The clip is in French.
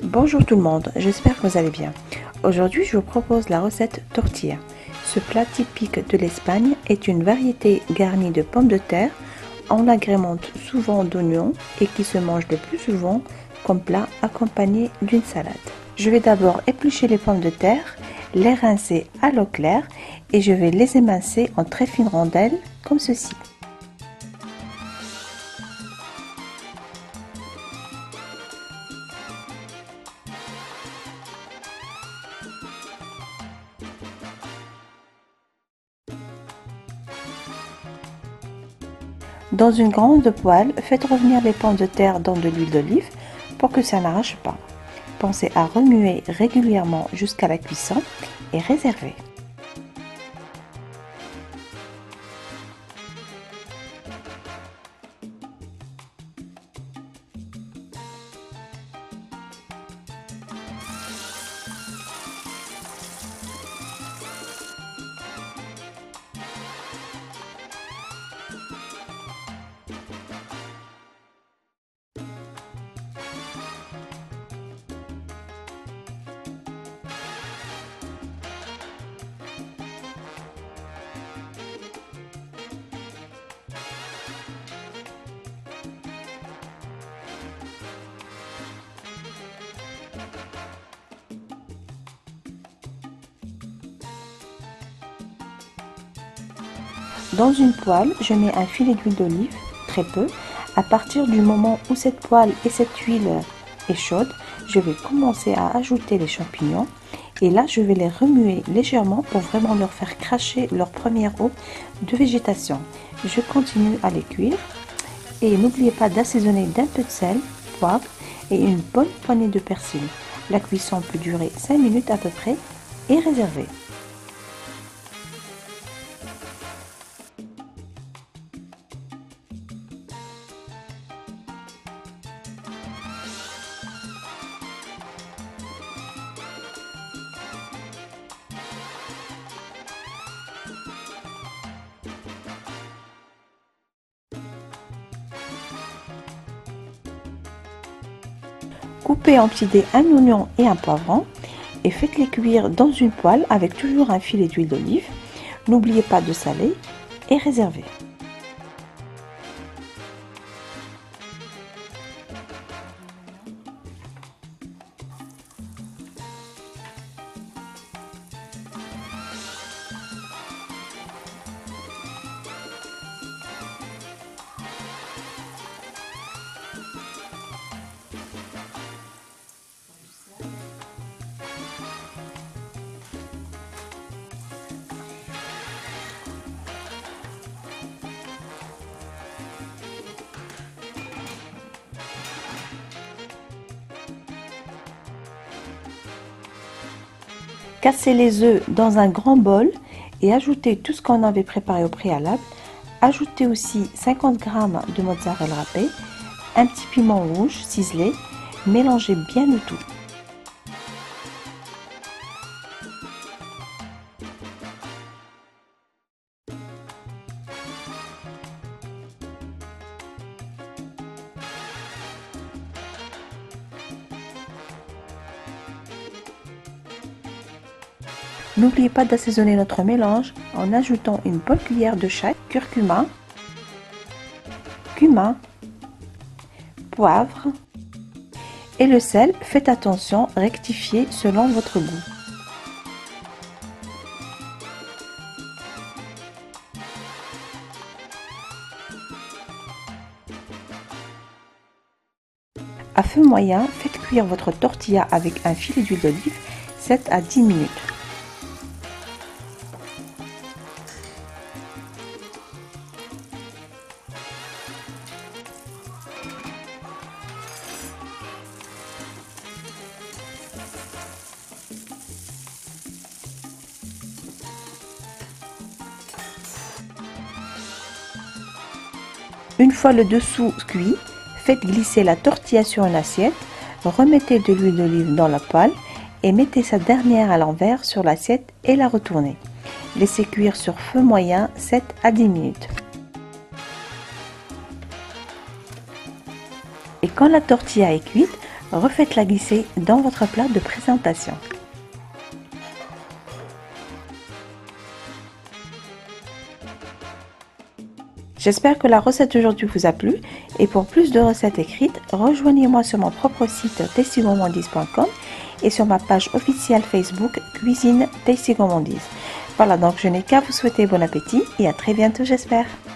Bonjour tout le monde, j'espère que vous allez bien. Aujourd'hui, je vous propose la recette tortilla. Ce plat typique de l'Espagne est une variété garnie de pommes de terre. On l'agrémente souvent d'oignons et qui se mange le plus souvent comme plat accompagné d'une salade. Je vais d'abord éplucher les pommes de terre, les rincer à l'eau claire et je vais les émincer en très fines rondelles comme ceci. Dans une grande poêle, faites revenir les pommes de terre dans de l'huile d'olive pour que ça n'arrache pas. Pensez à remuer régulièrement jusqu'à la cuisson et réserver. Dans une poêle, je mets un filet d'huile d'olive, très peu. À partir du moment où cette poêle et cette huile est chaude, je vais commencer à ajouter les champignons. Et là, je vais les remuer légèrement pour vraiment leur faire cracher leur première eau de végétation. Je continue à les cuire. Et n'oubliez pas d'assaisonner d'un peu de sel, poivre et une bonne poignée de persil. La cuisson peut durer 5 minutes à peu près et réserver. Coupez en petits dés un oignon et un poivron et faites-les cuire dans une poêle avec toujours un filet d'huile d'olive. N'oubliez pas de saler et réserver. Cassez les œufs dans un grand bol et ajoutez tout ce qu'on avait préparé au préalable. Ajoutez aussi 50 g de mozzarella râpé, un petit piment rouge ciselé. Mélangez bien le tout. N'oubliez pas d'assaisonner notre mélange en ajoutant une bonne cuillère de chai, curcuma, cumin, poivre et le sel. Faites attention, rectifiez selon votre goût. À feu moyen, faites cuire votre tortilla avec un filet d'huile d'olive 7 à 10 minutes. Une fois le dessous cuit, faites glisser la tortilla sur une assiette, remettez de l'huile d'olive dans la poêle et mettez sa dernière à l'envers sur l'assiette et la retournez. Laissez cuire sur feu moyen 7 à 10 minutes. Et quand la tortilla est cuite, refaites-la glisser dans votre plat de présentation. J'espère que la recette d'aujourd'hui vous a plu et pour plus de recettes écrites, rejoignez-moi sur mon propre site tastygourmandise.com et sur ma page officielle Facebook Cuisine Tasty Gourmandise. Voilà, donc je n'ai qu'à vous souhaiter bon appétit et à très bientôt j'espère.